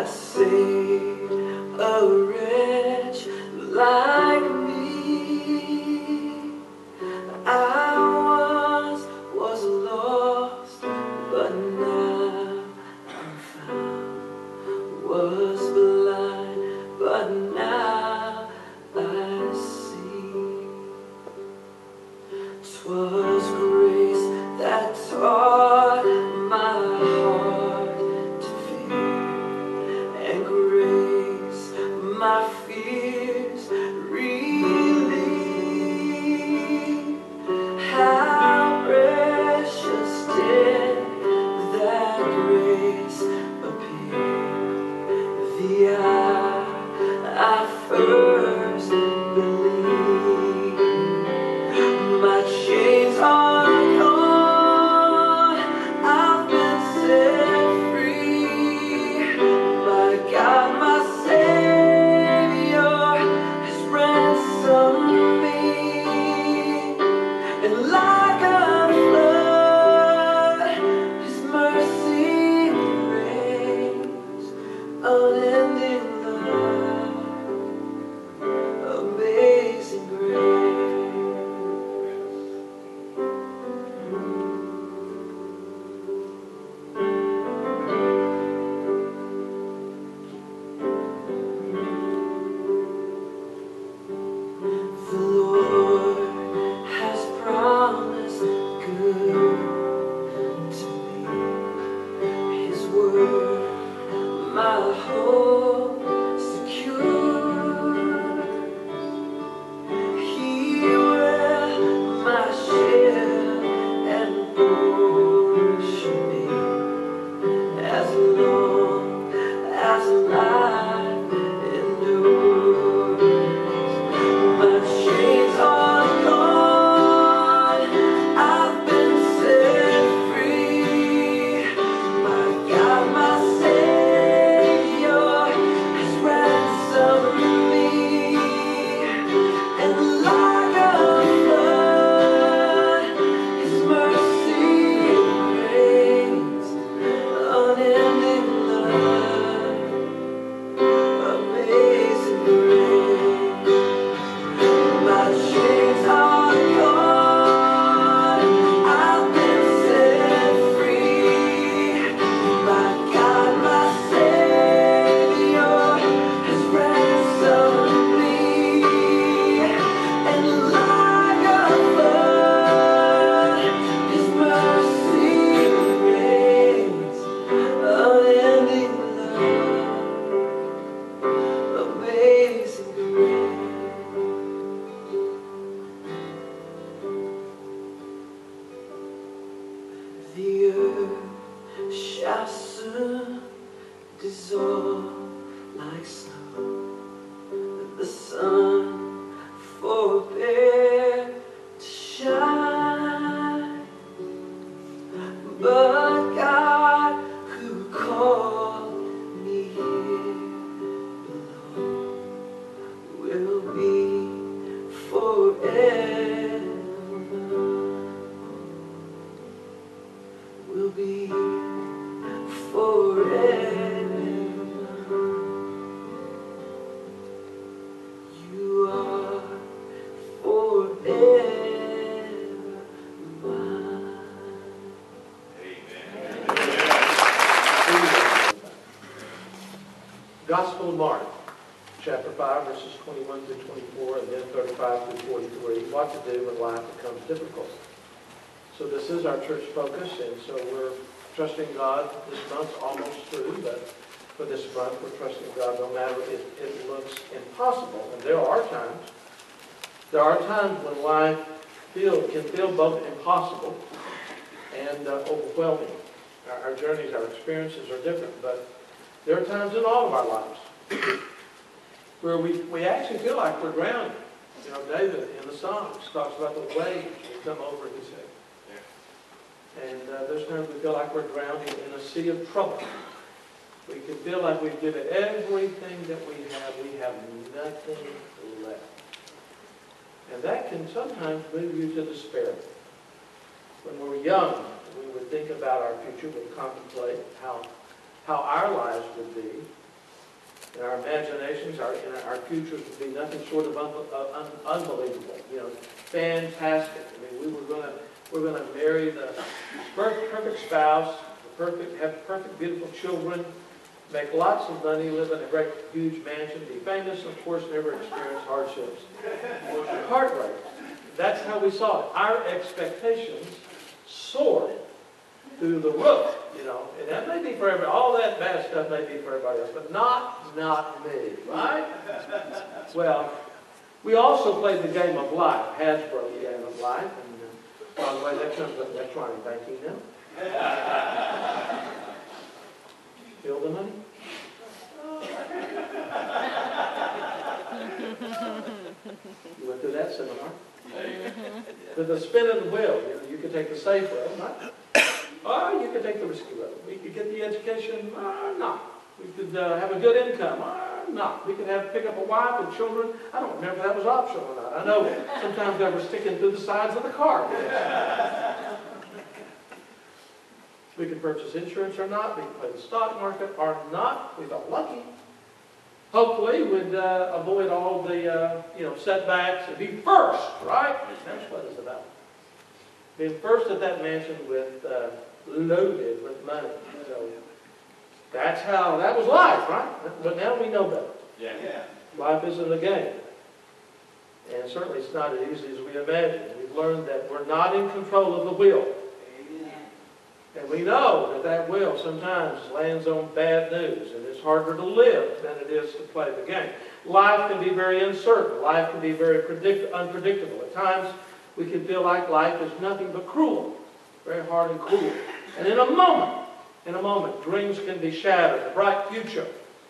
has saved a wretch like me. I once was lost, but now I'm found. Was blind, but now I see. 'Twas grace that taught my heart to fear, and grace my fears relieved. How precious did that grace appear the hour I first believed. My chains are gone, I've been set free. My God, my Savior has ransomed me. And like a flood, His mercy reigns, unending love, amazing grace. The Lord has promised good to me. His word, my hope secure. He will my shield and portion be, as long as life endures. My chains are gone, I've been set free. My God, my Savior has ransomed me. And like a flood, His mercy reigns, unending love, amazing grace. My chains are gone, I've been set free. My God, my Savior has ransomed me. And like a flood, His mercy reigns, unending love, amazing grace. The earth shall soon dissolve like snow. The sun forbear to shine. But God, who called me here below, will be forever mine. Will be forever mine. You are forever mine. Gospel of Mark, chapter 5, verses 21 through 24, and then 35 through 43. What to do when life becomes difficult. So this is our church focus, and so we're trusting God. This month's almost through, but for this month we're trusting God no matter if it looks impossible. And there are times when life can feel both impossible and overwhelming. Our journeys, our experiences are different, but there are times in all of our lives where we actually feel like we're drowning. You know, David in the Psalms talks about the waves that come over his head. And there's times we feel like we're drowning in a sea of trouble. We can feel like we've given everything that we have nothing left. And that can sometimes move you to despair. When we were young, we would think about our future, we'd contemplate how our lives would be. And our imaginations, our futures would be nothing short of unbelievable. You know, fantastic. I mean, we're gonna marry the perfect spouse, have perfect, beautiful children, make lots of money, live in a great, huge mansion, be famous, and of course, never experience hardships. Heartbreak. That's how we saw it. Our expectations soared through the roof, you know. And that may be for everybody. All that bad stuff may be for everybody else, but not me, right? Well, we also played the game of life, Hasbro, the game of life. And by the way, that comes with electronic banking now. Feel the money? You went through that seminar. With the spin of the wheel, you could take the safe road, right? Or you could take the risky road. We could get the education, not. We could have a good income, not. We could pick up a wife and children. I don't remember if that was optional or not. I know sometimes they were sticking through the sides of the car. We could purchase insurance or not. We could play the stock market or not. We felt lucky. Hopefully, we'd avoid all the setbacks and be first, right? That's what it's about. Being first at that mansion with loaded with money. So that was life, right? But now we know better. Yeah. Life isn't a game. And certainly it's not as easy as we imagine. We've learned that we're not in control of the wheel. And we know that wheel sometimes lands on bad news, and it's harder to live than it is to play the game. Life can be very uncertain. Life can be very unpredictable. At times, we can feel like life is nothing but cruel, very hard and cruel. And in a moment, dreams can be shattered. A bright future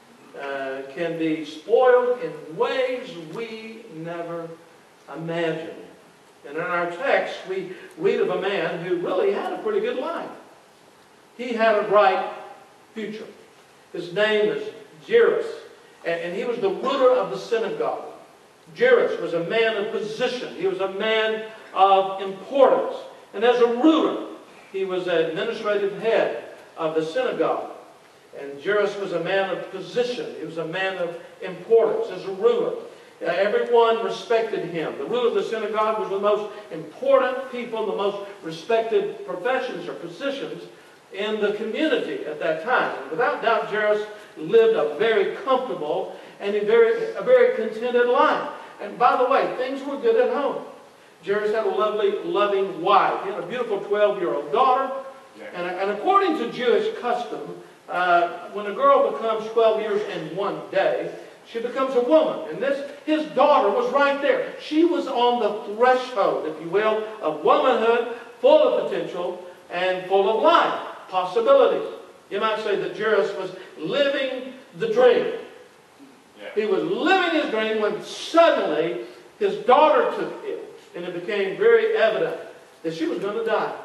can be spoiled in ways we never imagined. And in our text, we read of a man who really had a pretty good life. He had a bright future. His name is Jairus, and he was the ruler of the synagogue. Jairus was a man of position. He was a man of importance. And as a ruler, he was an administrative head of the synagogue. And Jairus was a man of position. He was a man of importance as a ruler. Everyone respected him. The ruler of the synagogue was the most important people, the most respected professions or positions in the community at that time. And without doubt, Jairus lived a very comfortable and a very contented life. And by the way, things were good at home. Jairus had a lovely, loving wife. He had a beautiful 12-year-old daughter. And according to Jewish custom, when a girl becomes 12 years and 1 day, she becomes a woman. And his daughter was right there. She was on the threshold, if you will, of womanhood, full of potential and full of life, possibilities. You might say that Jairus was living the dream. Yeah. He was living his dream when suddenly his daughter took ill. And it became very evident that she was going to die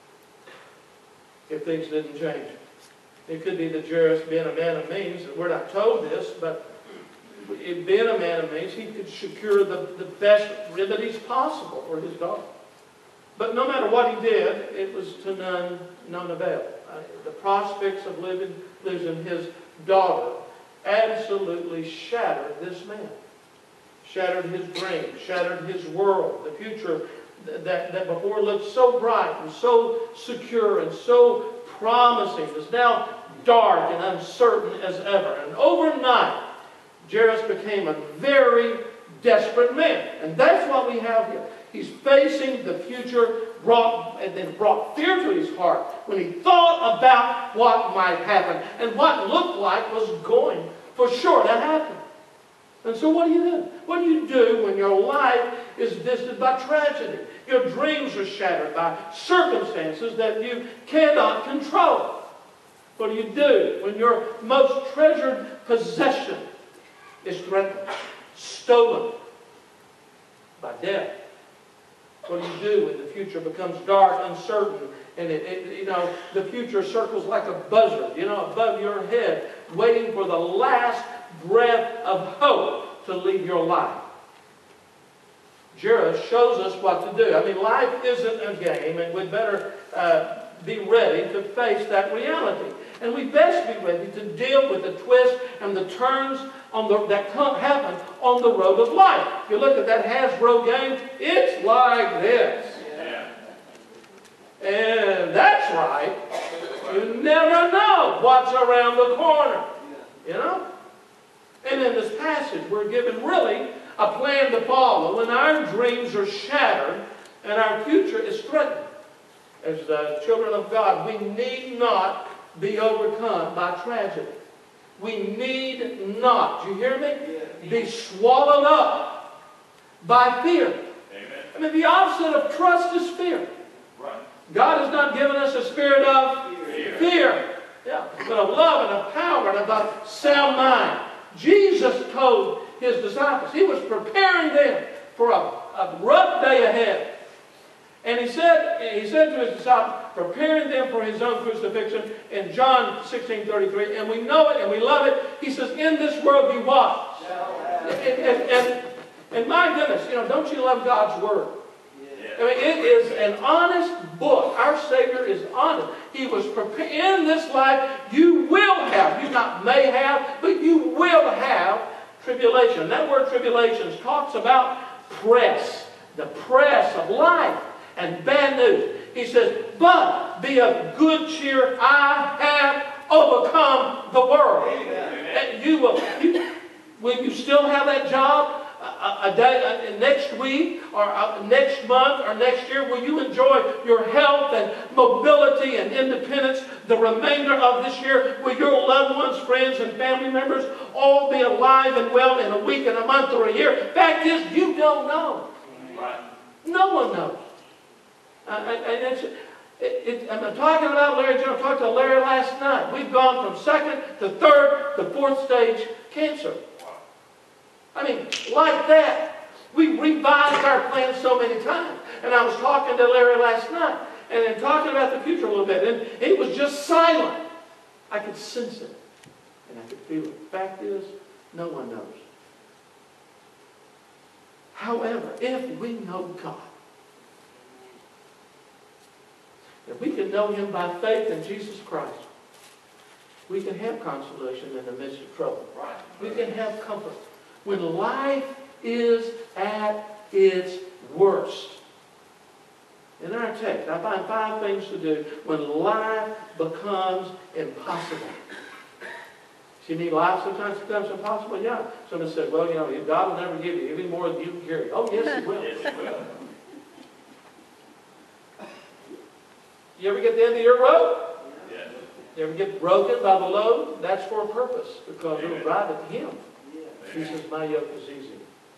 if things didn't change. It could be that Jairus, being a man of means, and we're not told this, but being a man of means, he could secure the best remedies possible for his daughter. But no matter what he did, it was to none avail. The prospects of losing his daughter absolutely shattered this man. Shattered his dream, shattered his world. The future that before looked so bright and so secure and so promising is now dark and uncertain as ever. And overnight, Jairus became a very desperate man. And that's what we have here. He's facing the future, brought fear to his heart when he thought about what might happen and what looked like was going for sure to happen. And so what do you do? What do you do when your life is visited by tragedy? Your dreams are shattered by circumstances that you cannot control. What do you do when your most treasured possession is threatened, stolen by death? What do you do when the future becomes dark, uncertain, and the future circles like a buzzard, above your head, waiting for the last breath of hope to leave your life? Jairus shows us what to do. I mean, life isn't a game, and we'd better be ready to face that reality. And we best be ready to deal with the twists and the turns that happen on the road of life. If you look at that Hasbro game, it's like this. And that's right. You never know what's around the corner. You know? And in this passage, we're given really a plan to follow when our dreams are shattered and our future is threatened. As the children of God, we need not be overcome by tragedy. We need not, do you hear me? Be swallowed up by fear. Amen. I mean, the opposite of trust is fear. Right. God has not given us a spirit of fear. Yeah, but of love and of power and of a sound mind. Jesus told his disciples, he was preparing them for a rough day ahead. And he said to his disciples, preparing them for his own crucifixion in John 16:33, and we know it and we love it. He says, in this world you what? And my goodness, you know, don't you love God's Word? I mean, it is an honest book. Our Savior is honest. He was prepared. In this life, you will have, you not may have, but you will have tribulation. That word tribulation talks about press, the press of life and bad news. He says, but be of good cheer. I have overcome the world. And will you still have that job? Next week or next month or next year, will you enjoy your health and mobility and independence the remainder of this year? Will your loved ones, friends, and family members all be alive and well in a week and a month or a year? Fact is, you don't know. Right. No one knows. I'm talking about Larry Jones. I talked to Larry last night. We've gone from second to third to fourth stage cancer. I mean, like that. We revised our plans so many times. And I was talking to Larry last night and then talking about the future a little bit. And he was just silent. I could sense it. And I could feel it. The fact is, no one knows. However, if we know God, if we can know him by faith in Jesus Christ, we can have consolation in the midst of trouble. We can have comfort. When life is at its worst. In our text, I find 5 things to do when life becomes impossible. You mean life sometimes becomes impossible? Yeah. Somebody said, well, you know, God will never give you any more than you can carry. Oh, yes, he will. Yes, it will. You ever get to the end of your rope? Yes. You ever get broken by the load? That's for a purpose, because it'll drive it to him. He says, my yoke is easy.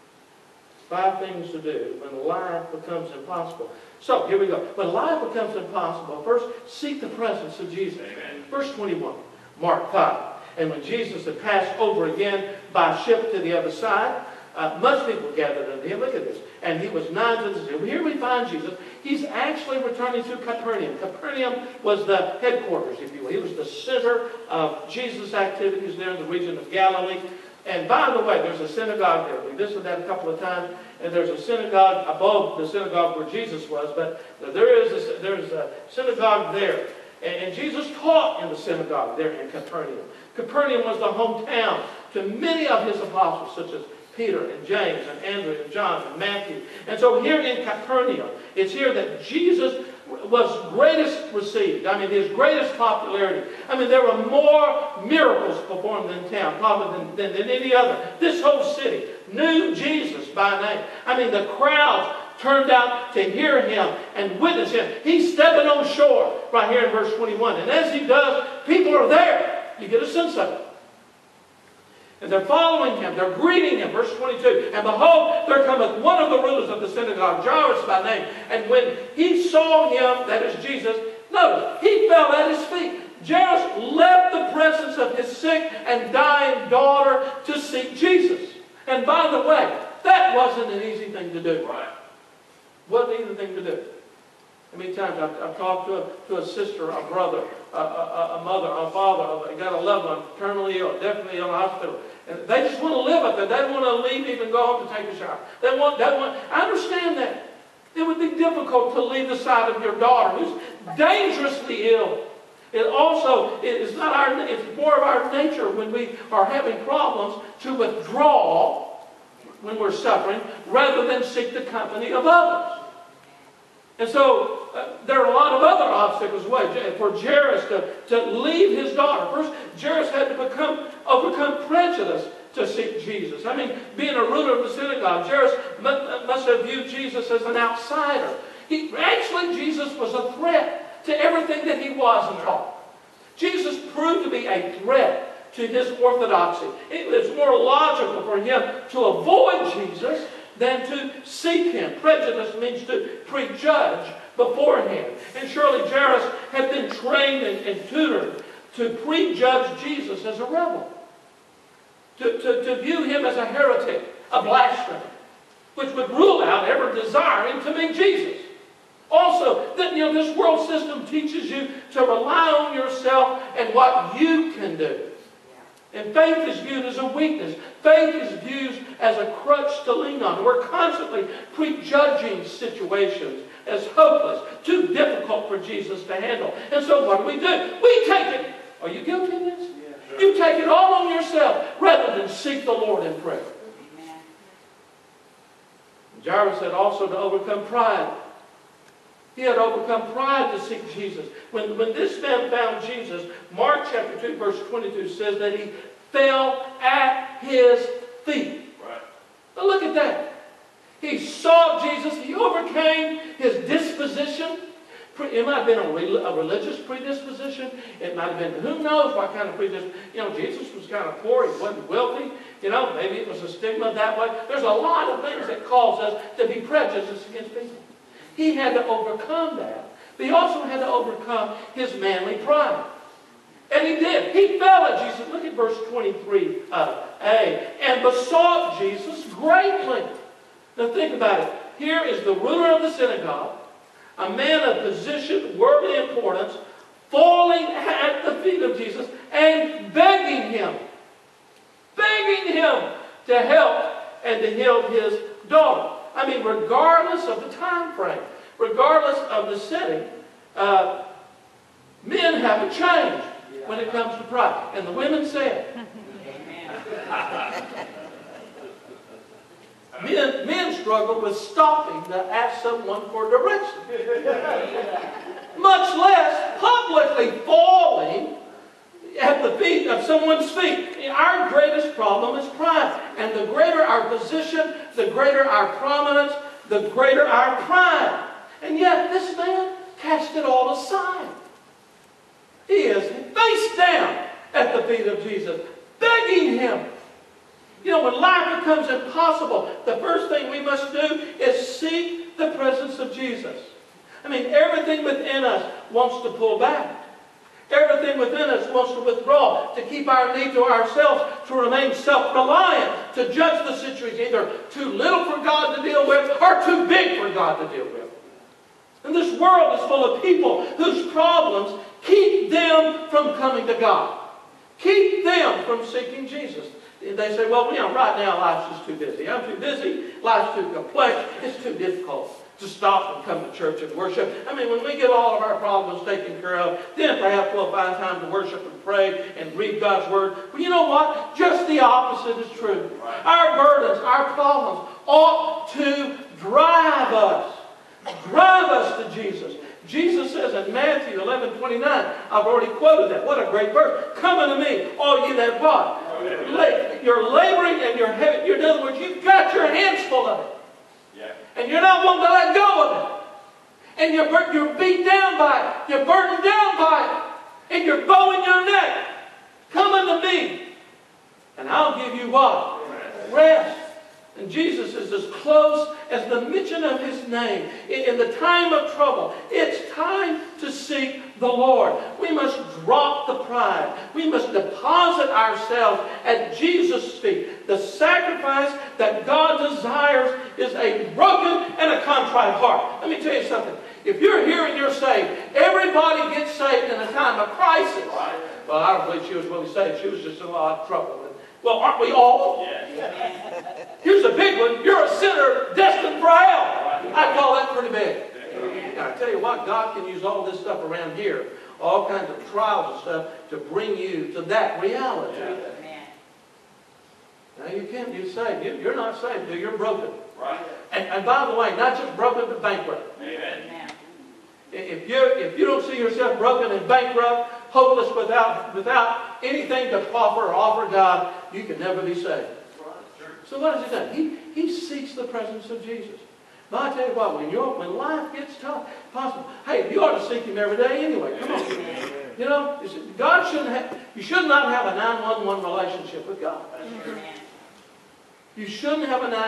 5 things to do when life becomes impossible. So, here we go. When life becomes impossible, first, seek the presence of Jesus. Amen. Verse 21, Mark 5. And when Jesus had passed over again by ship to the other side, much people gathered unto him. Look at this. And he was nigh to the sea. Here we find Jesus. He's actually returning to Capernaum. Capernaum was the headquarters, if you will. He was the center of Jesus' activities there in the region of Galilee. And by the way, there's a synagogue there. We visited that a couple of times. And there's a synagogue above the synagogue where Jesus was. But there's a synagogue there. And Jesus taught in the synagogue there in Capernaum. Capernaum was the hometown to many of his apostles, such as Peter and James and Andrew and John and Matthew. And so here in Capernaum, it's here that Jesus was greatest received. I mean, his greatest popularity. I mean, there were more miracles performed in town, probably than any other. This whole city knew Jesus by name. I mean, the crowds turned out to hear him and witness him. He's stepping on shore right here in verse 21. And as he does, people are there. You get a sense of it. And they're following him. They're greeting him. Verse 22. And behold, there cometh one of the rulers of the synagogue, Jairus by name. And when he saw him, that is Jesus, notice, he fell at his feet. Jairus left the presence of his sick and dying daughter to seek Jesus. And by the way, that wasn't an easy thing to do. Right. Wasn't an easy thing to do. How many times I've talked to a sister, a brother, a mother, a father, got a loved one, terminally ill, definitely ill in the hospital. And they just want to live up there. They don't want to leave, even go home to take a shower. I understand that. It would be difficult to leave the side of your daughter who's dangerously ill. It also is not our, it's more of our nature when we are having problems to withdraw when we're suffering rather than seek the company of others. And so there are a lot of other obstacles for Jairus to leave his daughter. First, Jairus had to overcome prejudice to seek Jesus. I mean, being a ruler of the synagogue, Jairus must have viewed Jesus as an outsider. Actually, Jesus was a threat to everything that he was and taught. Jesus proved to be a threat to his orthodoxy. It was more logical for him to avoid Jesus than to seek him. Prejudice means to prejudge beforehand. And surely Jairus had been trained and tutored to prejudge Jesus as a rebel. To view him as a heretic, a blasphemer, which would rule out ever desiring to meet Jesus. Also, that this world system teaches you to rely on yourself and what you can do. And faith is viewed as a weakness. Faith is viewed as a crutch to lean on. We're constantly prejudging situations as hopeless, too difficult for Jesus to handle. And so what do? We take it. Are you guilty of this? Yeah, sure. You take it all on yourself rather than seek the Lord in prayer. Amen. Jairus had also to overcome pride. He had overcome pride to seek Jesus. When this man found Jesus, Mark chapter 2, verse 22 says that he fell at his feet. Right. Now look at that. He saw Jesus. He overcame his disposition. It might have been a religious predisposition. It might have been, who knows what kind of predisposition. Jesus was kind of poor. He wasn't wealthy. Maybe it was a stigma that way. There's a lot of things that cause us to be prejudiced against people. He had to overcome that. But he also had to overcome his manly pride. And he did. He fell at Jesus. Look at verse 23a. And besought Jesus greatly. Now think about it. Here is the ruler of the synagogue, a man of position, worldly importance, falling at the feet of Jesus and begging him to help and to heal his daughter. I mean, regardless of the time frame, regardless of the setting, men haven't changed when it comes to pride. And the women said, men struggle with stopping to ask someone for direction. Much less publicly falling at the feet of someone's feet. Our greatest problem is pride. And the greater our position, the greater our prominence, the greater our pride. And yet this man cast it all aside. He is face down at the feet of Jesus, begging him. When life becomes impossible, the first thing we must do is seek the presence of Jesus. I mean, everything within us wants to pull back. Everything within us wants to withdraw, to keep our need to ourselves, to remain self-reliant, to judge the situation either too little for God to deal with or too big for God to deal with. And this world is full of people whose problems keep them from coming to God. Keep them from seeking Jesus. They say, well, right now life's just too busy. I'm too busy. Life's too complex. It's too difficult to stop and come to church and worship. I mean, when we get all of our problems taken care of, then perhaps we'll find time to worship and pray and read God's Word. But you know what? Just the opposite is true. Right. Our burdens, our problems ought to drive us to Jesus. Jesus says in Matthew 11:29, I've already quoted that. What a great verse. Come unto me, all you that what? You're laboring and you're heavy. In other words, you've got your hands full of it. Yeah. And you're not wanting to let go of it. And you're beat down by it. You're burdened down by it. And you're bowing your neck. Come unto me. And I'll give you what? Rest. And Jesus is as close as the mention of his name. In the time of trouble, it's time to seek the Lord. We must drop the pride. We must deposit ourselves at Jesus' feet. The sacrifice that God desires is a broken and a contrite heart. Let me tell you something. If you're here and you're saved, everybody gets saved in a time of crisis. Well, I don't believe she was really saved. She was just in a lot of trouble. Well, aren't we all? Yeah. Here's a big one. You're a sinner destined for hell. I call that pretty big. And I tell you what, God can use all this stuff around here. all kinds of trials and stuff to bring you to that reality. Amen. Now you can't be saved. You're not saved. You're broken. Right. And by the way, not just broken, but bankrupt. Amen. Amen. If you don't see yourself broken and bankrupt, hopeless without anything to offer God, you can never be saved. So what has he done? He seeks the presence of Jesus. But I tell you what, when life gets tough, possible, hey, you ought to seek Him every day anyway. Come on. You know, you should not have a 911 relationship with God. You shouldn't have a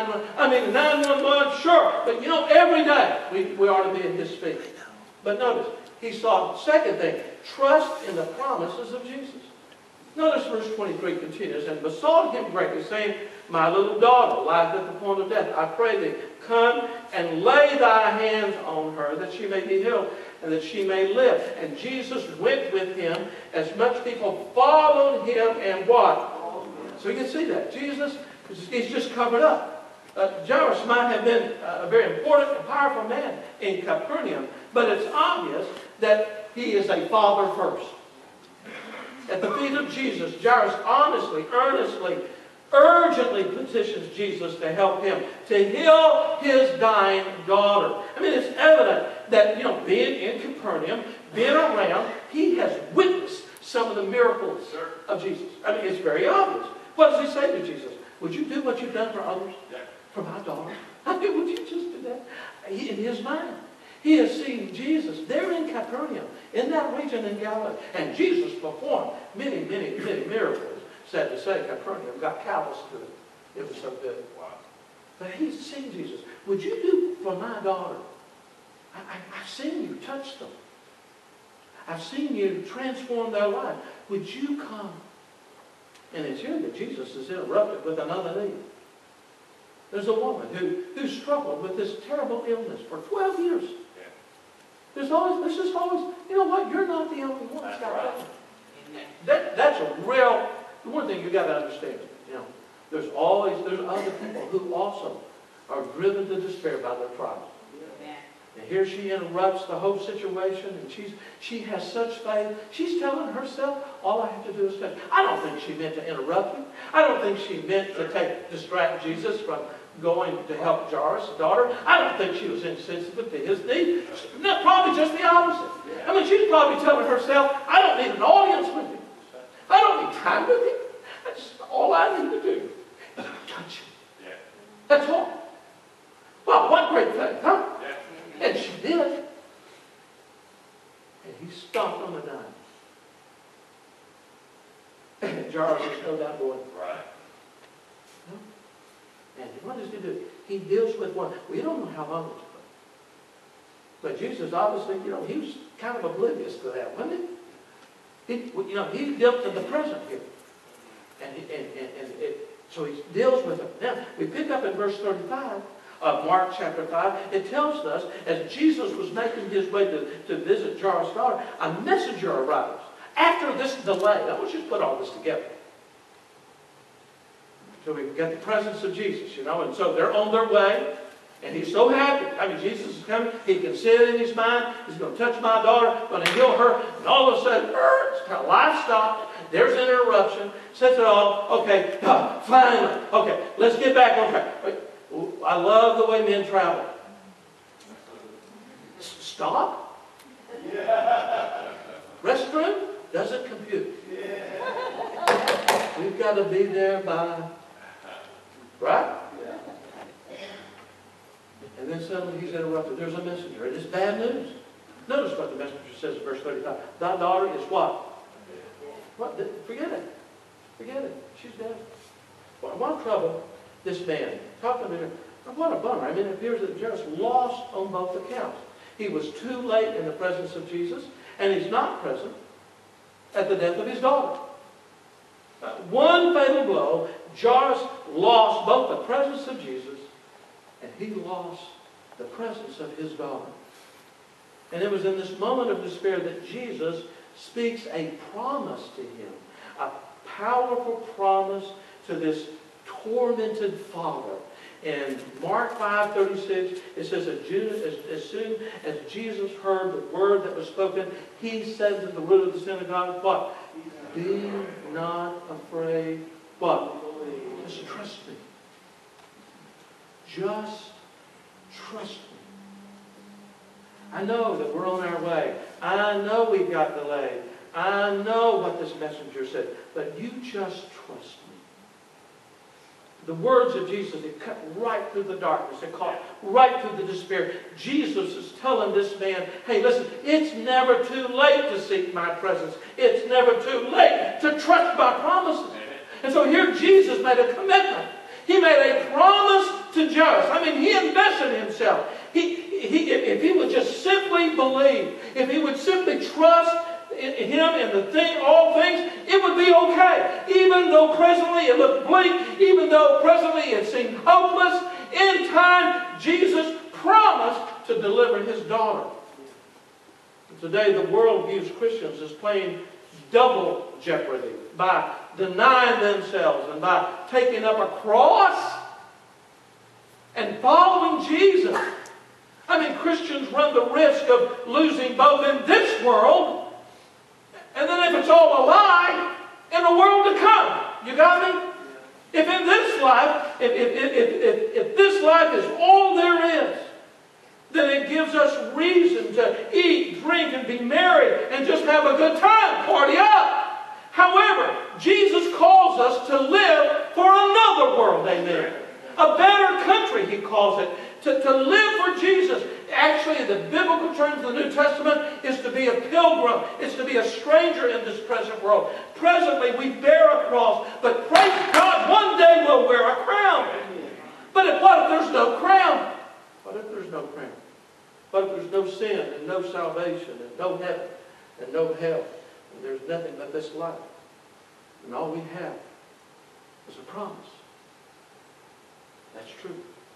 911, sure. But you know, every day we ought to be at His feet. But notice, he saw, second thing, trust in the promises of Jesus. Notice verse 23 continues, and besought him greatly, saying, my little daughter lieth at the point of death. I pray thee, come and lay thy hands on her, that she may be healed, and that she may live. And Jesus went with him, as much people followed him, and what? So you can see that. Jesus, he's just covered up. Jairus might have been a very important and powerful man in Capernaum, but it's obvious that he is a father first. At the feet of Jesus, Jairus honestly, earnestly, urgently petitions Jesus to help him, to heal his dying daughter. I mean, it's evident that, you know, being in Capernaum, being around, he has witnessed some of the miracles of Jesus. I mean, it's very obvious. What does he say to Jesus? Would you do what you've done for others? For my daughter? I mean, would you just do that? In his mind, he has seen Jesus there in Capernaum, in that region in Galilee. And Jesus performed many, many, many miracles. Sad to say, Capernaum got callous to it. It was so good. Wow. But he's seen Jesus. Would you do for my daughter? I've seen you touch them. I've seen you transform their life. Would you come? And it's here that Jesus is interrupted with another need. There's a woman who struggled with this terrible illness for 12 years. Yeah. There's just always, you know what, you're not the only one that's got that. That's a real, the one thing you've got to understand, you know, there's other people who also are driven to despair by their trials. Yeah. And here she interrupts the whole situation, and she has such faith. She's telling herself, all I have to do is faith. I don't think she meant to interrupt him. I don't think she meant to distract Jesus from going to help Jairus' daughter. I don't think she was insensitive to his need. No, probably just the opposite. I mean, she's probably telling herself, I don't need an audience with him. I don't need time with him. All I need to do is touch him. Yeah. That's all. Well, what great faith, huh? Yeah. And she did. And he stopped on the dime. And Jairus is no doubt going, right. No? And what does he do? He deals with one. We don't know how long it's been. But Jesus obviously, you know, he was kind of oblivious to that, wasn't he? He dealt in the present here. So he deals with it. Now, we pick up in verse 35 of Mark chapter 5. It tells us, as Jesus was making his way to visit Jairus' daughter, a messenger arrives. After this delay, now let's just put all this together. So we've got the presence of Jesus, you know, and so they're on their way, and he's so happy. I mean, Jesus is coming. He can see it in his mind. He's going to touch my daughter, going to heal her, and all of a sudden, her life stopped. There's an interruption. Sets it all. Okay, finally. Okay, let's get back on track. I love the way men travel. Stop. Restroom doesn't compute. We've got to be there by, right? And then suddenly he's interrupted. There's a messenger. It is bad news. Notice what the messenger says in verse 35. Thy daughter is what? What? Forget it. Forget it. She's dead. What trouble this man? Talking to him. What a bummer. I mean, it appears that Jairus lost on both accounts. He was too late in the presence of Jesus, and he's not present at the death of his daughter. One fatal blow, Jairus lost both the presence of Jesus, and he lost the presence of his daughter. And it was in this moment of despair that Jesus speaks a promise to him, a powerful promise to this tormented father. In Mark 5:36, it says, as soon as Jesus heard the word that was spoken, he said to the ruler of the synagogue, what? Be not afraid. What? Just trust me. Just trust me. I know that we're on our way. I know we've got delayed. I know what this messenger said. But you just trust me. The words of Jesus, they cut right through the darkness. They cut right through the despair. Jesus is telling this man, hey, listen, it's never too late to seek my presence. It's never too late to trust my promises. And so here Jesus made a commitment. He made a promise to Jairus. I mean, he invested in himself. If he would just simply believe, if he would simply trust in him and all things, it would be okay. Even though presently it looked bleak, even though presently it seemed hopeless, in time Jesus promised to deliver his daughter. Today the world views Christians as playing double jeopardy by denying themselves and by taking up a cross and following Jesus. I mean, Christians run the risk of losing both in this world and then if it's all a lie, in the world to come. You got me? If in this life, if this life is all there is, then it gives us reason to eat, drink, and be merry, and just have a good time, party up. However, Jesus calls us to live for another world, amen. A better country, he calls it. To live for Jesus. Actually, the biblical terms of the New Testament is to be a pilgrim. It's to be a stranger in this present world. Presently, we bear a cross, but praise God, one day we'll wear a crown. But what if there's no crown? What if there's no crown? What if there's no sin and no salvation and no heaven and no hell and there's nothing but this life? And all we have is a promise. That's true.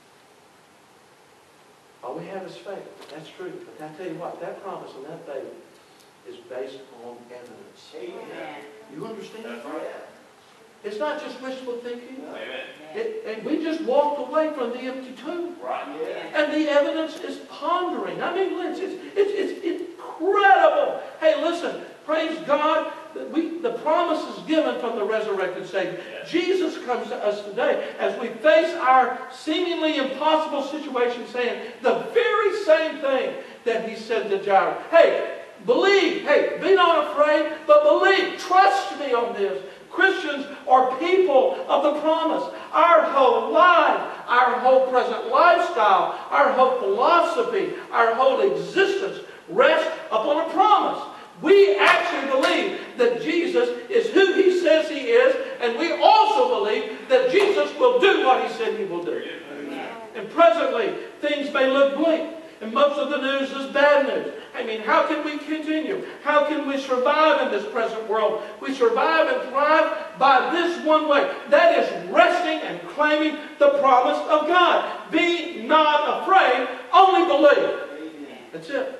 All we have is faith. That's true. But I tell you what, that promise and that faith is based on evidence. Amen. You understand? That's right. It's not just wishful thinking. Amen. And we just walked away from the empty tomb. Right. Yeah. And the evidence is pondering. I mean, it's incredible. Hey, listen, praise God. The promise is given from the resurrected Savior. Yes. Jesus comes to us today as we face our seemingly impossible situation, saying the very same thing that he said to Jairus. Hey, believe. Hey, be not afraid, but believe. Trust me on this. Christians are people of the promise. Our whole life, our whole present lifestyle, our whole philosophy, our whole existence rests upon a promise. We actually believe that Jesus is who he says he is, and we also believe that Jesus will do what he said he will do. Amen. And presently, things may look bleak, and most of the news is bad news. I mean, how can we continue? How can we survive in this present world? We survive and thrive by this one way. That is resting and claiming the promise of God. Be not afraid, only believe. Amen. That's it.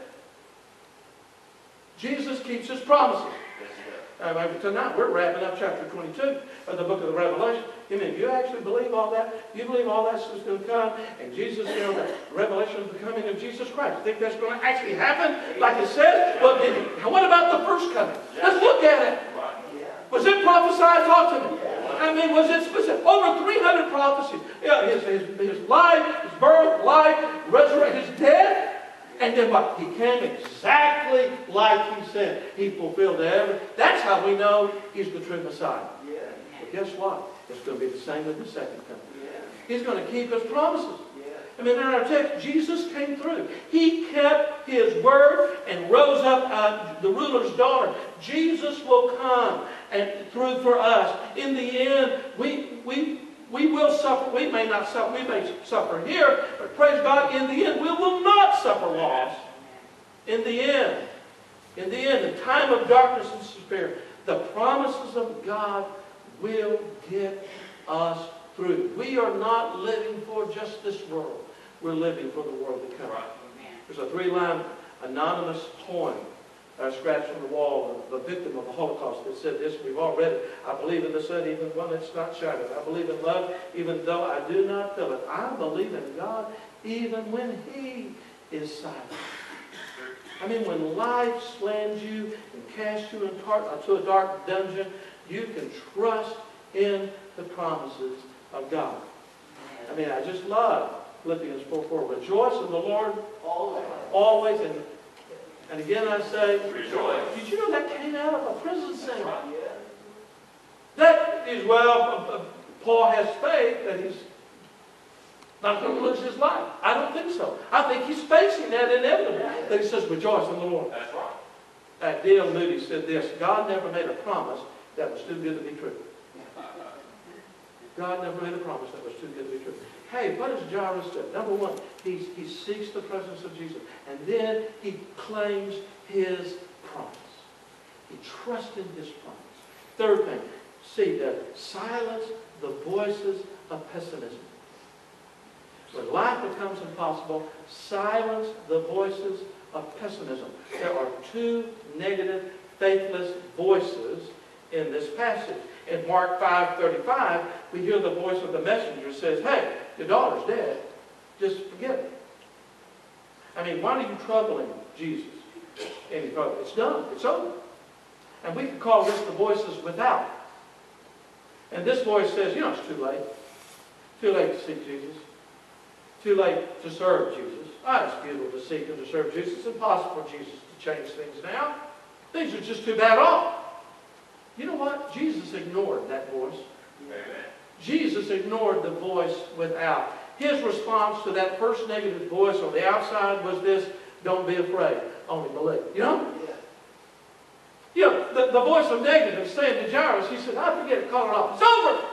Jesus keeps his promises. Tonight we're wrapping up chapter 22 of the book of the Revelation. You mean, you actually believe all that? You believe all that's going to come? And Jesus, the revelation of the coming of Jesus Christ. You think that's going to actually happen like it says? Well, what about the first coming? Let's look at it. Was it prophesied? Talk to me. I mean, was it specific? Over 300 prophecies. Yeah, his life, his birth, life, resurrection, his death. And then what? He came exactly like he said. He fulfilled everything. That's how we know he's the true Messiah. Yeah. But guess what? It's going to be the same with the second coming. Yeah. He's going to keep his promises. Yeah. I mean, in our text, Jesus came through. He kept his word and rose up the ruler's daughter. Jesus will come and through for us. In the end, we will suffer. We may not suffer. We may suffer here, but praise God, in the end, we will not suffer loss. In the end, the time of darkness and despair, the promises of God will get us through. We are not living for just this world. We're living for the world to come. There's a 3-line anonymous poem scratch on the wall of the victim of the Holocaust that said this. We've all read it. I believe in the sun even when it's not shining. I believe in love even though I do not feel it. I believe in God even when He is silent. I mean, when life slams you and casts you into a dark dungeon, you can trust in the promises of God. I mean, I just love Philippians 4:4. Rejoice in the Lord always. And again I say, rejoice. Did you know that came out of a prison cell? That is, well, Paul has faith that he's not going to lose his life. I don't think so. I think he's facing that inevitably. That he says, rejoice in the Lord. That's right. D.L. Moody said this, God never made a promise that was too good to be true. God never made a promise that was too good to be true. Hey, what does Jairus do? Number one, he seeks the presence of Jesus. And then he claims his promise. He trusted his promise. Third thing, see, silence the voices of pessimism. When life becomes impossible, silence the voices of pessimism. There are two negative, faithless voices in this passage. In Mark 5:35, we hear the voice of the messenger says, hey, your daughter's dead. Just forget it. I mean, why are you troubling Jesus any further? It's done. It's over. And we could call this the voices without. And this voice says, you know, it's too late. Too late to seek Jesus. Too late to serve Jesus. It's futile to seek and to serve Jesus. It's impossible for Jesus to change things now. Things are just too bad off. You know what? Jesus ignored that voice. Amen. Jesus ignored the voice without. His response to that first negative voice on the outside was this, don't be afraid, only believe. You know? Yeah. You know, the voice of negative saying to Jairus, he said, I forget it, call it off. It's over.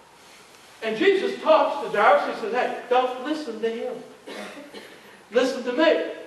And Jesus talks to Jairus. He says, hey, don't listen to him. Listen to me.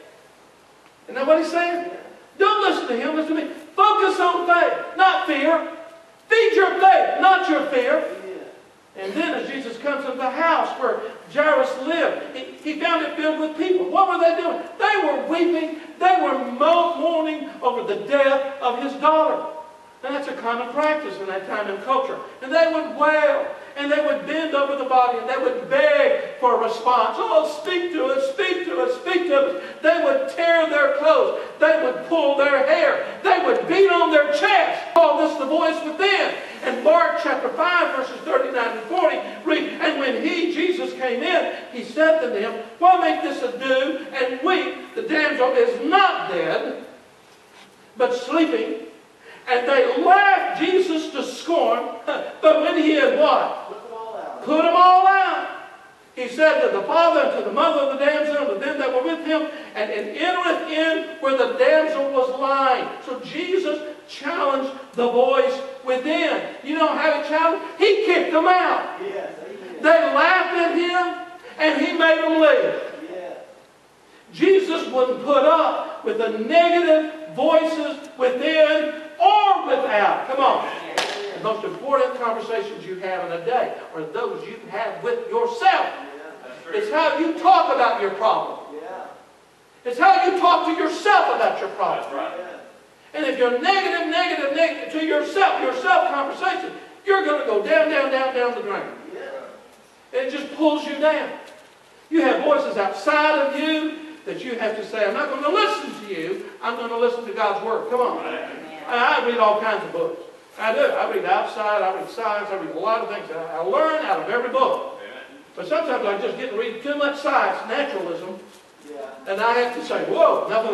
Isn't that what he's saying? Don't listen to him, listen to me. Focus on faith, not fear. Feed your faith, not your fear. And then as Jesus comes into the house where Jairus lived, he found it filled with people. What were they doing? They were weeping. They were mourning over the death of his daughter. And that's a common practice in that time and culture. And they would wail. And they would bend over the body. And they would beg for a response. Oh, speak to us, speak to us, speak to us. They would tear their clothes. They would pull their hair. They would beat on their chest. Call this the voice within. And Mark chapter 5 verses 39 and 40 read, and when Jesus came in, he said to them, why make this ado and weep? The damsel is not dead, but sleeping. And they laughed Jesus to scorn. But when he had what? Put them all out. He said to the father and to the mother of the damsel and to them that were with him, and entereth in where the damsel was lying. So Jesus challenged the voice within. You know how he challenged? He kicked them out. Yes, they laughed at him and he made them leave. Yes. Jesus wouldn't put up with the negative voices within or without. Come on. The most important conversations you have in a day are those you have with yourself. It's how you talk about your problem. It's how you talk to yourself about your problem. And if you're negative to yourself conversation, you're going to go down the drain. And it just pulls you down. You have voices outside of you that you have to say, I'm not going to listen to you. I'm going to listen to God's Word. Come on. I read all kinds of books. I do. I read outside. I read science. I read a lot of things. I learn out of every book. But sometimes I just get to read too much science, naturalism, and I have to say, whoa, enough of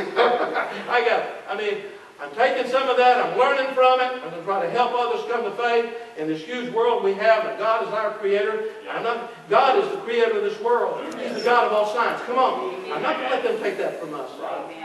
that. I'm taking some of that. I'm learning from it. I'm going to try to help others come to faith in this huge world we have, and God is our creator. God is the creator of this world. He's the God of all science. Come on. I'm not going to let them take that from us.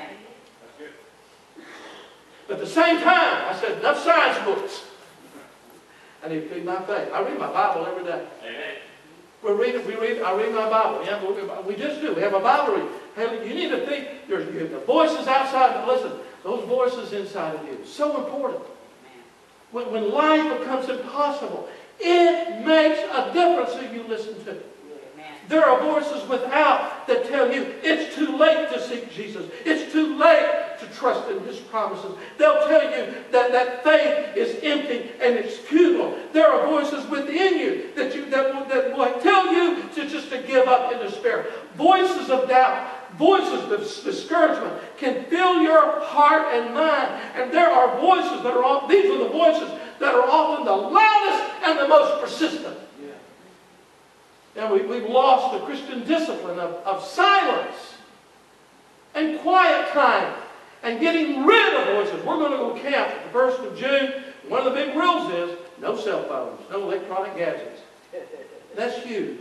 But at the same time, I said, enough science books. I need to feed my faith. I read my Bible every day. Amen. I read my Bible. Yeah, we just do. We have a Bible read. Hey, you need to think. There's the voices outside, but listen, those voices inside of you. So important. When life becomes impossible, it makes a difference who you listen to. There are voices without that tell you it's too late to seek Jesus. It's too late to trust in His promises. They'll tell you that faith is empty and it's futile. There are voices within you that will tell you to give up in despair. Voices of doubt, voices of discouragement can fill your heart and mind. And there are voices these are the voices that are often the loudest and the most persistent. And we've lost the Christian discipline of silence and quiet time and getting rid of voices. We're going to go camp the 1st of June. One of the big rules is no cell phones, no electronic gadgets. That's huge.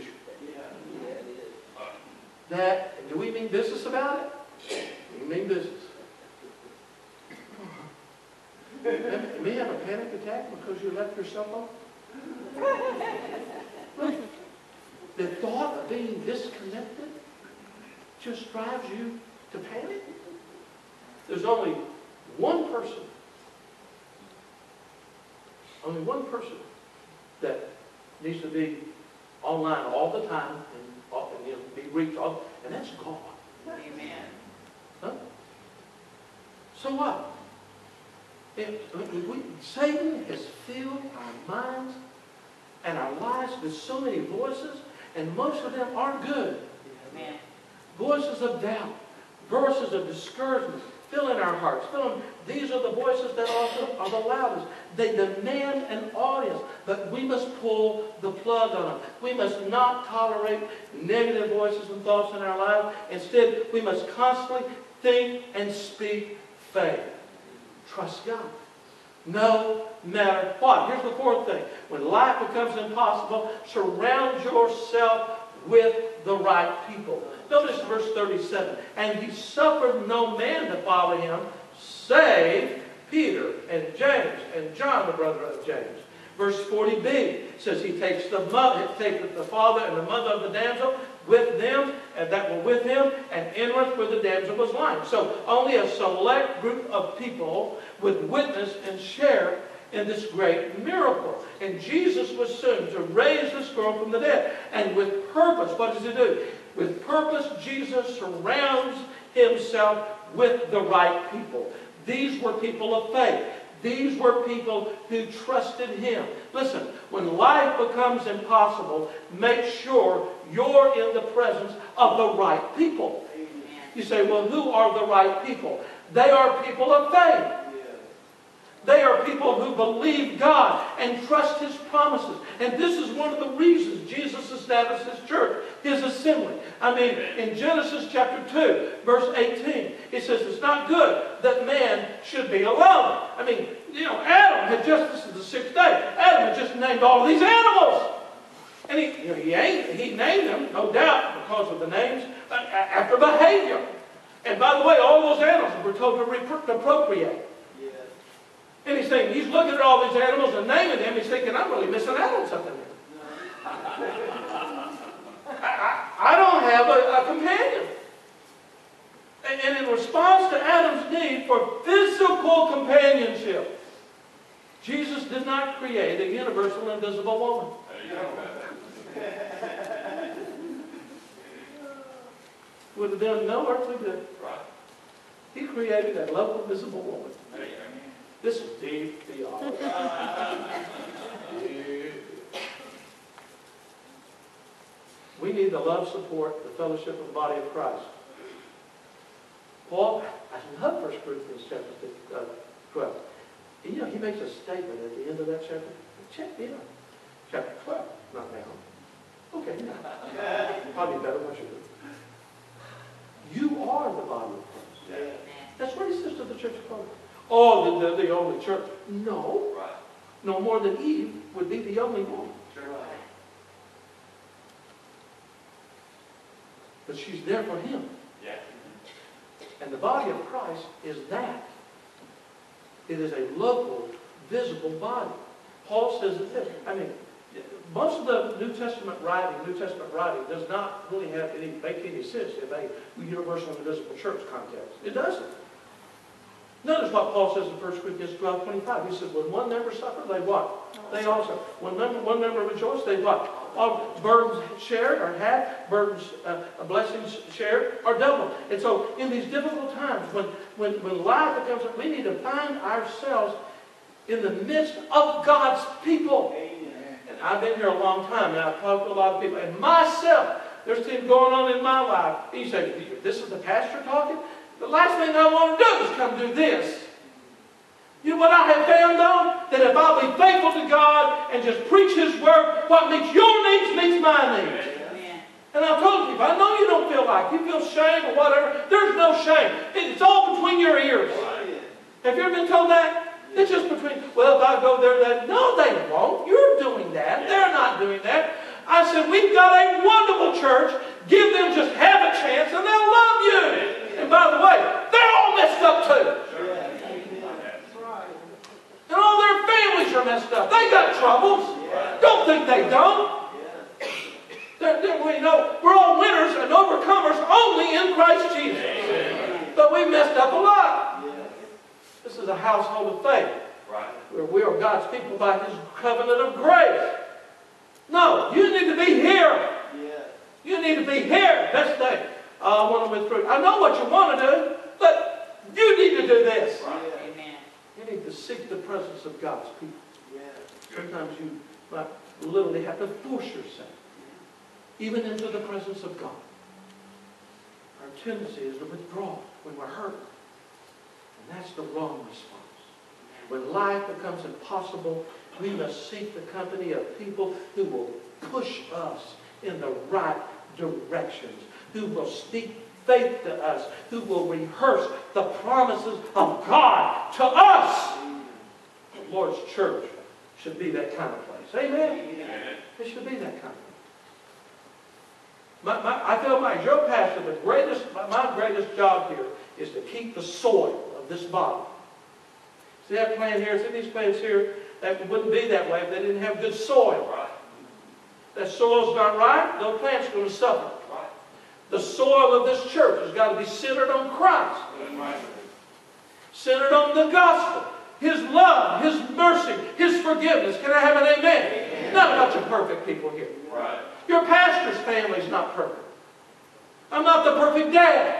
Do we mean business about it? We mean business. You may have a panic attack because you left your cell phone. The thought of being disconnected just drives you to panic. There's only one person that needs to be online all the time and be reached all, and that's God. Amen. Huh? So what? Satan has filled our minds and our lives with so many voices, and most of them aren't good. Amen. Voices of doubt, voices of discouragement, fill in our hearts. These are the voices that are the loudest. They demand an audience, but we must pull the plug on them. We must not tolerate negative voices and thoughts in our lives. Instead, we must constantly think and speak faith. Trust God. No matter what. Here's the fourth thing. When life becomes impossible, surround yourself with the right people. Notice verse 37. And he suffered no man to follow him, save Peter and James and John, the brother of James. Verse 40b says he takes the father and the mother of the damsel with them, and that were with him, and entereth where the damsel was lying. So only a select group of people would witness and share in this great miracle. And Jesus was soon to raise this girl from the dead. And with purpose, what does he do? With purpose, Jesus surrounds himself with the right people. These were people of faith. These were people who trusted him. Listen, when life becomes impossible, make sure you're in the presence of the right people. You say, well, who are the right people? They are people of faith. They are people who believe God and trust his promises. And this is one of the reasons Jesus established his church, his assembly. I mean, in Genesis chapter 2, verse 18, it says it's not good that man should be alone. I mean, Adam had just, this is the sixth day, Adam had just named all these animals. And he named them, no doubt, because of the names, after behavior. And by the way, all those animals were told to procreate. And he's looking at all these animals and naming them. He's thinking, I'm really missing out on something here. I don't have a companion. And in response to Adam's need for physical companionship, Jesus did not create a universal invisible woman. Would have done no earthly good. He created a local visible woman. This is deep theology. We need the love, support, the fellowship of the body of Christ. Paul, I love 1 Corinthians chapter 12. He makes a statement at the end of that chapter. Check me out. Chapter 12, not now. Okay, now. Probably better once you do. You are the body of Christ. That's what he says to the church of Corinth. Oh, the only church. No. Right. No more than Eve would be the only woman. Right. But she's there for him. Yeah. And the body of Christ is that. It is a local, visible body. Paul says this. I mean, most of the New Testament writing does not really make any sense in a universal and visible church context. It doesn't. Notice what Paul says in 1 Corinthians 12:25. He says, when one member suffers, they what? They also. When one member rejoices, they what? all burdens shared are half, burdens, blessings shared are double. And so in these difficult times, when life becomes, we need to find ourselves in the midst of God's people. And I've been here a long time, and I've talked to a lot of people. And myself, there's things going on in my life. You say, this is the pastor talking? The last thing I want to do is come do this. You know what I have found, though? That if I'll be faithful to God and just preach His Word, what meets your needs meets my needs. Amen. And I've told people, I know you don't feel like, you feel shame or whatever. There's no shame. It's all between your ears. Have you ever been told that? It's just between, well, if I go there, that. No, they won't. You're doing that. They're not doing that. I said, we've got a wonderful church. Give them just half a chance and they'll love you. And by the way, they're all messed up too. And all their families are messed up. They got troubles. Don't think they don't. We're all winners and overcomers only in Christ Jesus. But we messed up a lot. This is a household of faith. Where we are God's people by His covenant of grace. No, you need to be here. You need to be here. Best thing. I want to withdraw. I know what you want to do, but you need to do this. Amen. You need to seek the presence of God's people. Sometimes you might literally have to force yourself even into the presence of God. Our tendency is to withdraw when we're hurt. And that's the wrong response. When life becomes impossible, we must seek the company of people who will push us in the right directions, who will speak faith to us, who will rehearse the promises of God to us. The Lord's church should be that kind of place. Amen? It should be that kind of place. I tell my your pastor, my greatest job here is to keep the soil of this body. See that plant here? See these plants here? That wouldn't be that way if they didn't have good soil. That soil's not right, those plants are going to suffer. The soil of this church has got to be centered on Christ. Centered on the gospel. His love, His mercy, His forgiveness. Can I have an amen? Not a bunch of perfect people here. Your pastor's family is not perfect. I'm not the perfect dad.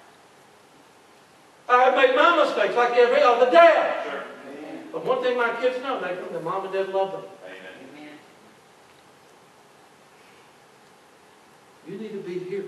I have made my mistakes like every other dad. Sure. But one thing my kids know, their mom and dad love them. Amen. You need to be here.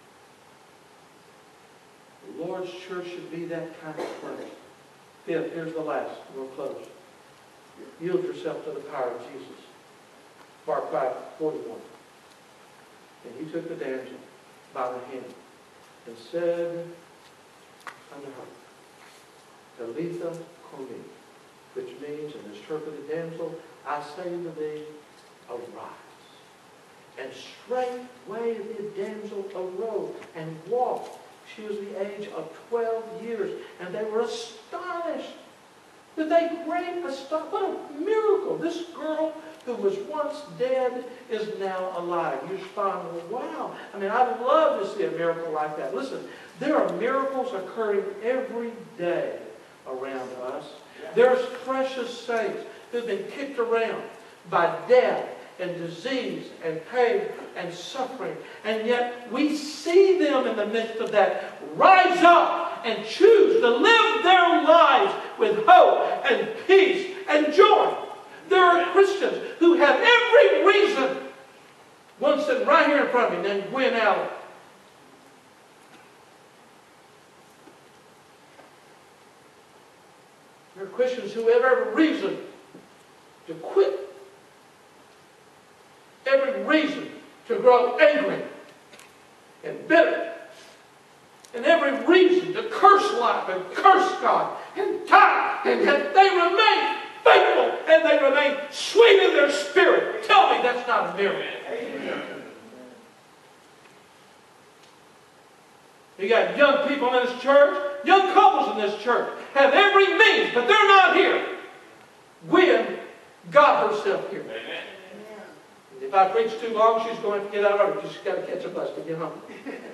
The Lord's church should be that kind of place. Fifth, here's the last. We'll close. Yield yourself to the power of Jesus. Mark 5:41. And He took the damsel by the hand and said unto her, Talitha cumi, which means, in this interpreted, damsel, I say to thee, arise. And straightway the damsel arose and walked. She was the age of 12 years. And they were astonished. That they great astonished. What a miracle. This girl who was once dead is now alive. You find, wow. I mean, I'd love to see a miracle like that. Listen, there are miracles occurring every day around us. There's precious saints who've been kicked around by death and disease and pain and suffering. And yet we see them in the midst of that rise up and choose to live their lives with hope and peace and joy. There are Christians who have every reason. One sitting right here in front of me named Gwen Allen. There are Christians who have every reason to quit. Every reason to grow angry and bitter. And every reason to curse life and curse God and die. And yet they remain faithful and they remain sweet in their spirit. Tell me that's not a miracle. Amen. You got young people in this church, young couples in this church, have every means, but they're not here. Gwen got herself here. Amen. If I preach too long, she's going to get out of it. She's got to catch a bus to get home.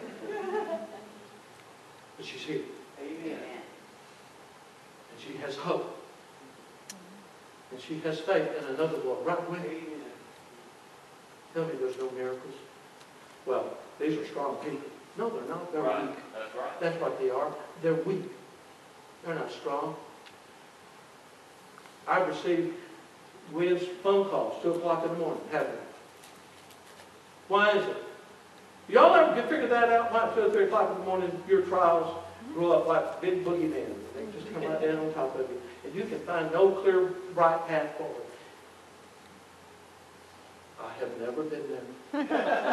But she's here. Amen. And she has hope. And she has faith in another world. Right, Gwen? Tell me there's no miracles. Well, these are strong people. No, they're not. They're Right. weak. That's right. That's what they are. They're weak. They're not strong. I've received William's phone calls, 2 o'clock in the morning, haven't I? Why is it? Y'all ever figure that out? Why 2 or 3 o'clock in the morning, your trials grow up like big boogeymen. They just come right down on top of you. And you can find no clear, bright path forward. I have never been there.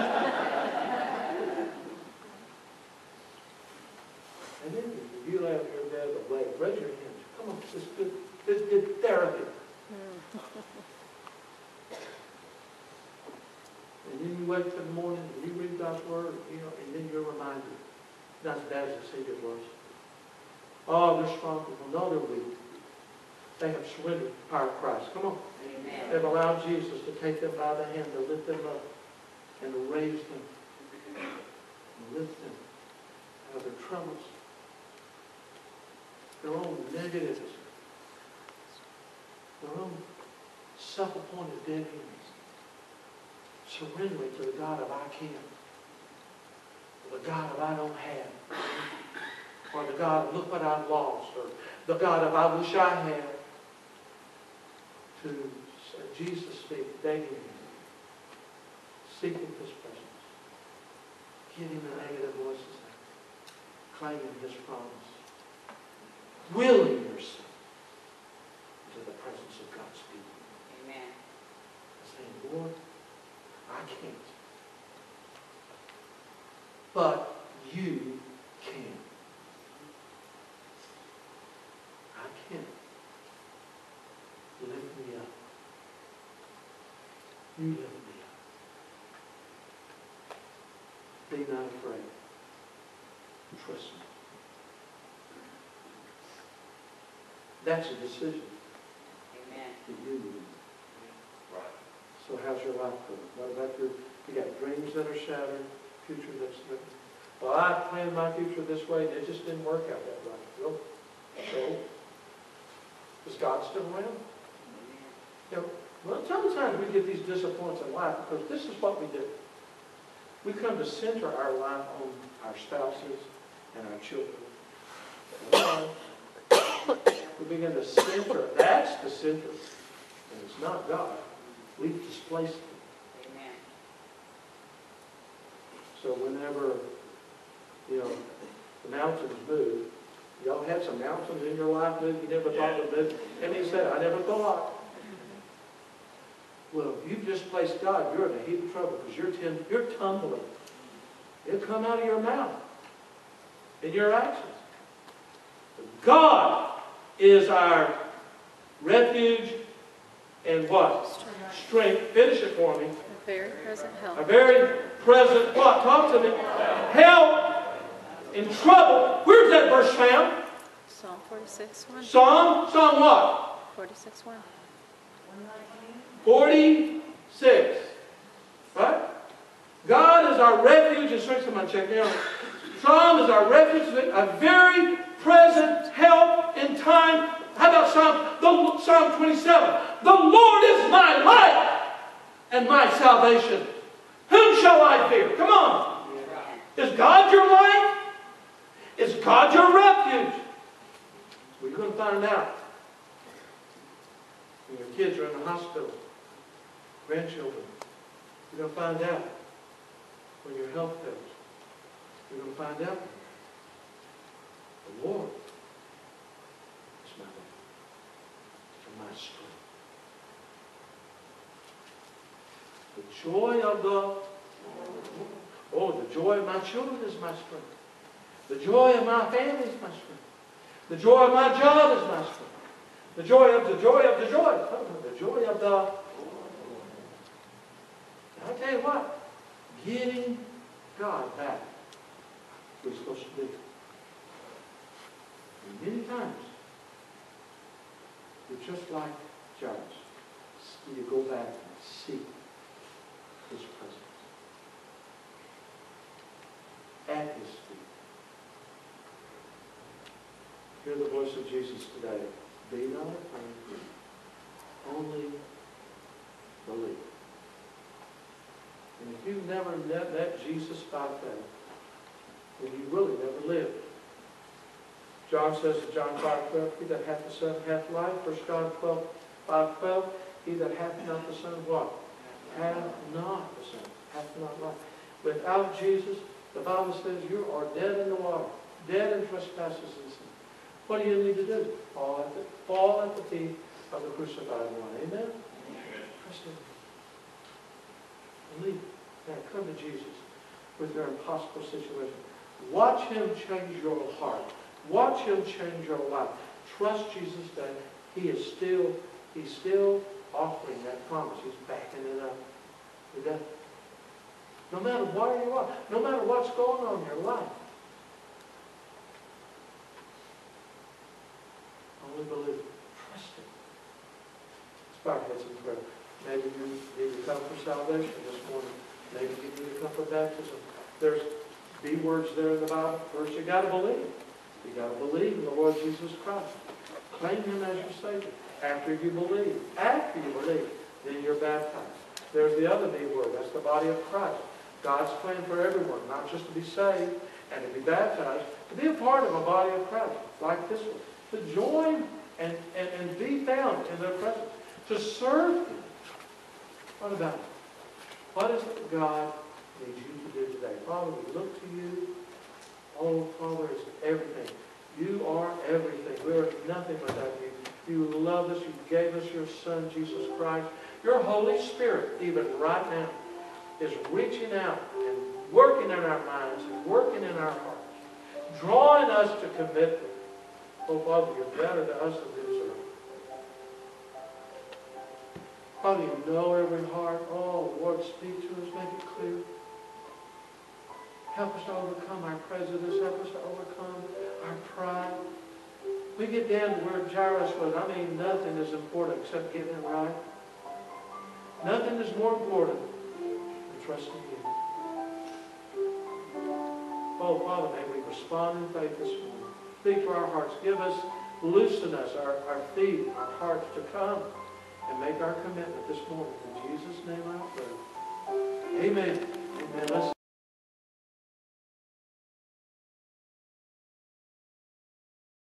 And then if you lay on your bed awake, raise your hands. Come on, this is good therapy. And then you wake up in the morning and you read God's Word, and then you're reminded. Not as bad as the Savior was. Oh, they're strong people. No, they're weak. They have surrendered the power of Christ. Come on. Amen. They've allowed Jesus to take them by the hand, to lift them up, and to raise them, and lift them out of their troubles, their own negatives, their own self-appointed dead ends. Surrendering to the God of I can't, or the God of I don't have, or the God of look what I've lost, or the God of I wish I had. To Jesus speak, begging him, seeking his presence, getting the negative voices out, claiming his promise, willing yourself into the presence of God's people. Amen. Saying, Lord, I can't. But you can. I can't. Lift me up. You lift me up. Be not afraid. Trust me. That's a decision Amen. that you need. Right. So how's your life going? What about you got dreams that are shattered, future that's living? Well, I planned my future this way, and it just didn't work out that way. Well, so, is God still around? Well, sometimes we get these disappointments in life because this is what we do. We come to center our life on our spouses and our children. We begin to center. That's the center. And it's not God. We've displaced Him. Amen. So whenever, the mountains move, y'all had some mountains in your life move you never thought would move. And he said, I never thought. Well, if you've displaced God, you're in a heap of trouble because you're tumbling. It'll come out of your mouth in your actions. God is our refuge and what? Strength. Finish it for me. A very present help. A very present what? Talk to me. Help in trouble. Where's that verse found? Psalm 46:1. Psalm what? 46:1. 46. Right? God is our refuge and strength. Somebody check me out. Psalm is our refuge, a very present help in time. How about Psalm 27? The Lord is my light and my salvation. Whom shall I fear? Come on. Is God your light? Is God your refuge? Well, you're going to find out when your kids are in the hospital, grandchildren. You're going to find out when your health fails. You're going to find out the Lord is my light and my strength. The joy of the joy of my children is my strength. The joy of my family is my strength. The joy of my job is my strength. The joy of the joy. The joy of the Lord. I'll tell you what, getting God back who He's supposed to be. And many times, you're just like Jarvis. You go back and seek His presence at His feet. Hear the voice of Jesus today. Be not afraid, only believe. you've never met Jesus by faith, then you really never lived. John says in John 5:12, he that hath the Son hath life. 1 John 5:12, he that hath not the Son, what? Hath not the Son, hath not life. Without Jesus, the Bible says you are dead in the water, dead in trespasses and sin. What do you need to do? Fall at the feet of the crucified one. Amen? Trust Him. Believe. Now come to Jesus with your impossible situation. Watch Him change your heart. Watch Him change your life. Trust Jesus that He's still offering that promise. He's backing it up. He does. No matter where you are, no matter what's going on in your life. Only believe. Trust Him. Let's bow our heads in prayer. Maybe you need to come for salvation this morning. Maybe you need to come for baptism. There's B words there in the Bible. First, you got to believe. You got to believe in the Lord Jesus Christ. Claim Him as your Savior. After you believe, then you're baptized. There's the other B word. That's the body of Christ. God's plan for everyone, not just to be saved and to be baptized, to be a part of a body of Christ, like this one. To join and be found in their presence. To serve Him. What about it? What is it God needs you to do today? Father, we look to you. Oh, Father, it's everything. You are everything. We are nothing without you. You love us. You gave us your Son, Jesus Christ. Your Holy Spirit, even right now, is reaching out and working in our minds and working in our hearts, drawing us to commitment. Oh, Father, you're better to us than we deserve. Father, you know every heart. Oh, Lord, speak to us. Make it clear. Help us to overcome our prejudice. Help us to overcome our pride. We get down to where Jairus was. I mean, nothing is important except getting it right. Nothing is more important than trusting you. Oh, Father, may we respond in faith this morning. Speak to our hearts. Give us, loosen us, our feet, our hearts to come and make our commitment this morning. In Jesus' name I pray. Amen. Amen. Let's